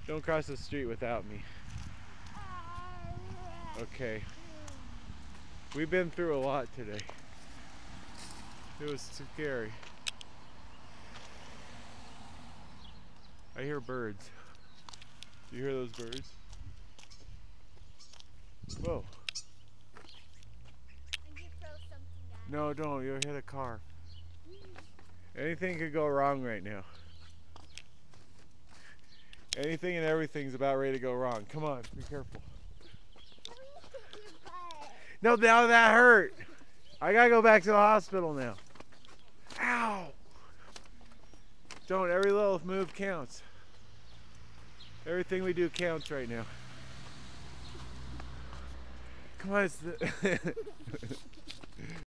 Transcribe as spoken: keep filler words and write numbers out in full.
Don't cross the street without me. Okay. We've been through a lot today. It was scary. I hear birds. Do you hear those birds? Whoa. No, don't. You'll hit a car. Anything could go wrong right now. Anything and everything's about ready to go wrong. Come on, be careful. No, now that hurt. I gotta go back to the hospital now. Ow! Don't. Every little move counts. Everything we do counts right now. Come on, it's the